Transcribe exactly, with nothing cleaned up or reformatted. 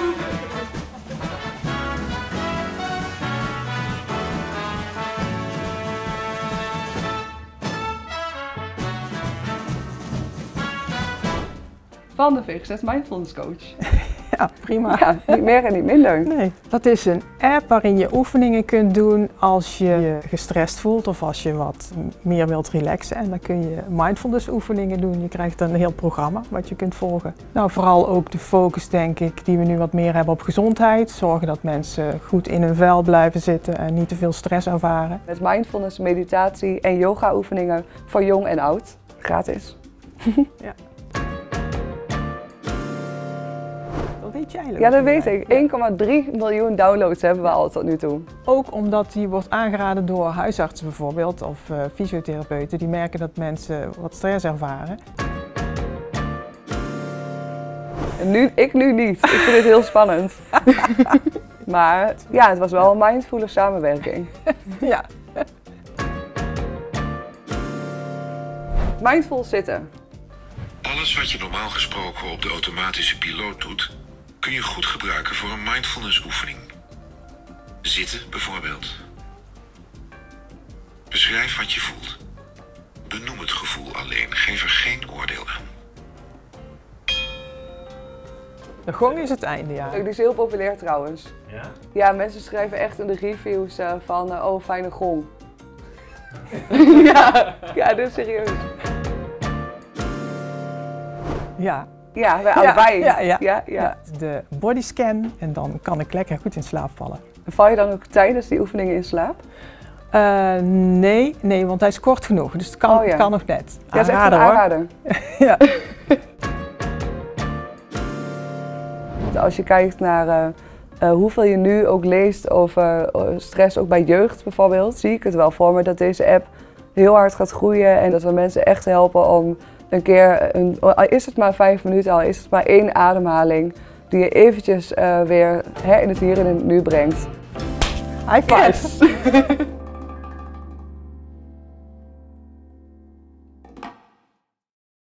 Van de V G Z Mindfulness Coach. Ja, prima. Ja, niet meer en niet minder. Nee, dat is een app waarin je oefeningen kunt doen als je je gestrest voelt of als je wat meer wilt relaxen. En dan kun je mindfulness oefeningen doen. Je krijgt een heel programma wat je kunt volgen. Nou, vooral ook de focus, denk ik, die we nu wat meer hebben op gezondheid. Zorgen dat mensen goed in hun vel blijven zitten en niet te veel stress ervaren. Met mindfulness, meditatie en yoga oefeningen voor jong en oud. Gratis. Ja. Dat weet jij, Ja, dat weet ik. één komma drie miljoen downloads hebben we al tot nu toe. Ook omdat die wordt aangeraden door huisartsen bijvoorbeeld of uh, fysiotherapeuten. Die merken dat mensen wat stress ervaren. En nu, ik nu niet. Ik vind het heel spannend. Maar ja, het was wel een mindfulle samenwerking. Ja. Mindful zitten. Alles wat je normaal gesproken op de automatische piloot doet, kun je goed gebruiken voor een mindfulness oefening. Zitten bijvoorbeeld. Beschrijf wat je voelt. Benoem het gevoel alleen, geef er geen oordeel aan. De gong is het einde, ja. Die is heel populair trouwens. Ja? Ja, mensen schrijven echt in de reviews uh, van, uh, oh, fijne gong. ja, ja, dit is serieus. Ja. Ja, wij allebei. Ja, ja, ja, ja. ja. De bodyscan en dan kan ik lekker goed in slaap vallen. Val je dan ook tijdens die oefeningen in slaap? Uh, nee, nee, want hij is kort genoeg, dus het kan, oh, ja. kan nog net. Ja, dat is echt een aanrader. ja. Als je kijkt naar uh, uh, hoeveel je nu ook leest over uh, stress, ook bij jeugd bijvoorbeeld, zie ik het wel voor me dat deze app heel hard gaat groeien en dat we mensen echt helpen om een keer, een, al is het maar vijf minuten, al is het maar één ademhaling, die je eventjes uh, weer hè, in het hier en in het nu brengt. High five! Yes.